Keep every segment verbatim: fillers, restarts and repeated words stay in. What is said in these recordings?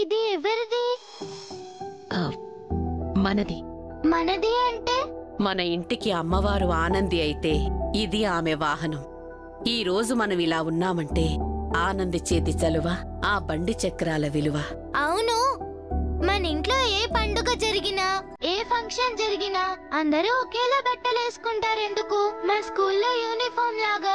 ఇది ఎవరిది? మనది. మనది అంటే మన ఇంటికి అమ్మవారు ఆనంది అయితే ఇది ఆమె వాహనం. ఈ రోజు మనం ఇలా ఉన్నామంటే ఆనంది చేతి చలువ, ఆ బండి చక్రాల విలువ. అవును, మన ఇంట్లో ఏ పండుగ జరిగినా ఏ ఫంక్షన్ జరిగినా అందరూ ఒకేలా బట్టలు వేసుకుంటారు. ఎందుకు? మా స్కూల్లో యూనిఫామ్ లాగా.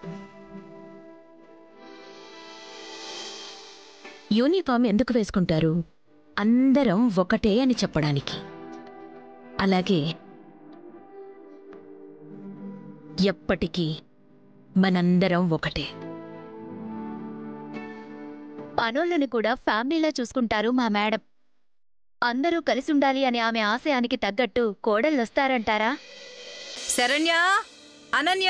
యూనిఫామ్ ఎందుకు వేసుకుంటారు? అందరం ఒకటే అని చెప్పడానికి. అలాగే ఎప్పటికీ మనందరం ఒకటే. పనులను కూడా ఫ్యామిలీలా చూసుకుంటారు మా మేడం. అందరూ కలిసి ఉండాలి అనే ఆమె ఆశయానికి తగ్గట్టు కోడళ్ళొస్తారంటారా? శరణ్య, అనన్య,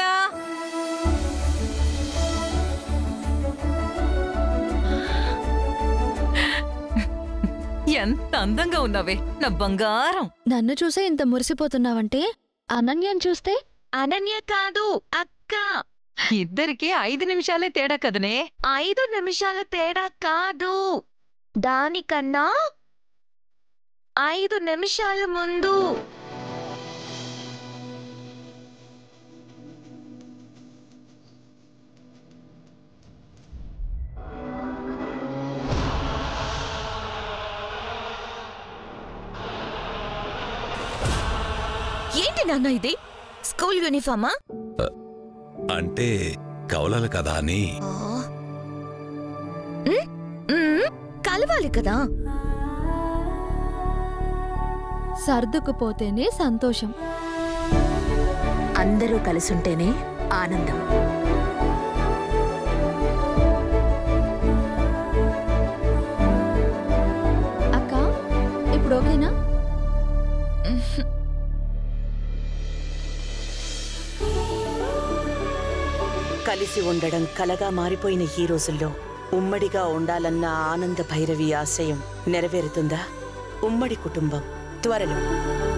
ఎంత అందంగా ఉన్నావే నా బంగారం. నన్ను చూసే ఇంత మురిసిపోతున్నావంటే అనన్యను చూస్తే? అనన్య కాదు, అక్క. ఇద్దరికి ఐదు నిమిషాలే తేడా కదనే. ఐదు నిమిషాల తేడా కాదు, దానికన్నా ఐదు నిమిషాల ముందు. ఏంటి నాన్న ఇది? స్కూల్ యూనిఫామా? అంటే కవలాలి కదా అని. కలవాలి కదా. సర్దుకుపోతేనే సంతోషం, అందరూ కలిసుంటేనే ఆనందం. అక్క ఇప్పుడు ఓకేనా? కలిసి ఉండడం కలగా మారిపోయిన ఈ రోజుల్లో ఉమ్మడిగా ఉండాలన్న ఆనంద భైరవి ఆశయం నెరవేరుతుందా? ఉమ్మడి కుటుంబం త్వరలో.